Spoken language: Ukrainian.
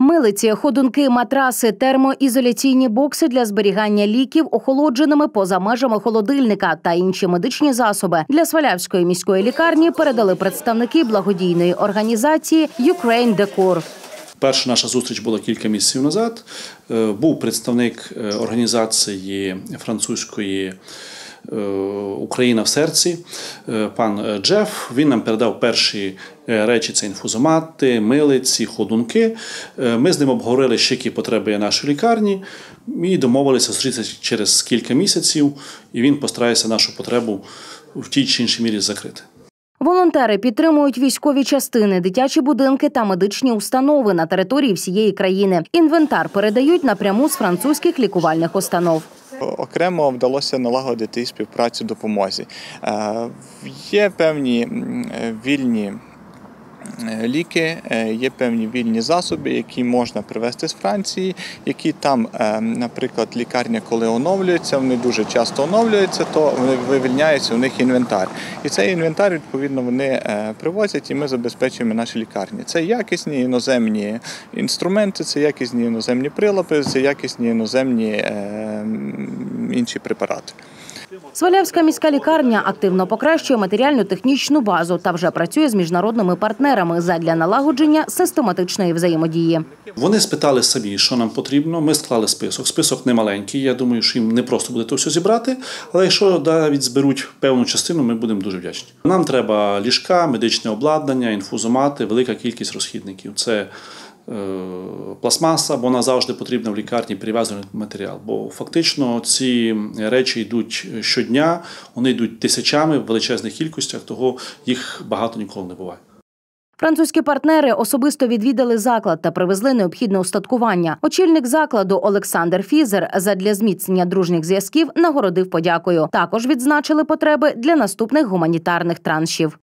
Милиці, ходунки, матраси, термоізоляційні бокси для зберігання ліків охолодженими поза межами холодильника та інші медичні засоби для Свалявської міської лікарні передали представники благодійної організації «Ukraine Decor». Перша наша зустріч була кілька місяців назад. Був представник організації французької «Україна в серці», пан Джеф. Він нам передав перші речі – це інфузомати, милиці, ходунки. Ми з ним обговорили, ще які потреби є нашої лікарні, і домовилися зустрітися через кілька місяців, і він постарається нашу потребу в тій чи іншій мірі закрити. Волонтери підтримують військові частини, дитячі будинки та медичні установи на території всієї країни. Інвентар передають напряму з французьких лікувальних установ. Окремо вдалося налагодити співпрацю допомозі. Є певні вільні ліки, є певні вільні засоби, які можна привезти з Франції, які там, наприклад, лікарня, коли оновлюється, вони дуже часто оновлюються, то вивільняється у них інвентар. І цей інвентар, відповідно, вони привозять, і ми забезпечуємо наші лікарні. Це якісні іноземні інструменти, це якісні іноземні прилади, це якісні іноземні інші препарати. Свалявська міська лікарня активно покращує матеріально-технічну базу та вже працює з міжнародними партнерами задля налагодження систематичної взаємодії. Вони спитали самі, що нам потрібно, ми склали список. Список не маленький, я думаю, що їм не просто буде то все зібрати, але якщо навіть зберуть певну частину, ми будемо дуже вдячні. Нам треба ліжка, медичне обладнання, інфузомати, велика кількість розхідників. Це пластмаса, бо вона завжди потрібна в лікарні, перев'язаний матеріал. Бо фактично ці речі йдуть щодня, вони йдуть тисячами в величезних кількостях, того їх багато ніколи не буває. Французькі партнери особисто відвідали заклад та привезли необхідне устаткування. Очільник закладу Олександр Фізер задля зміцнення дружніх зв'язків нагородив подякою. Також відзначили потреби для наступних гуманітарних траншів.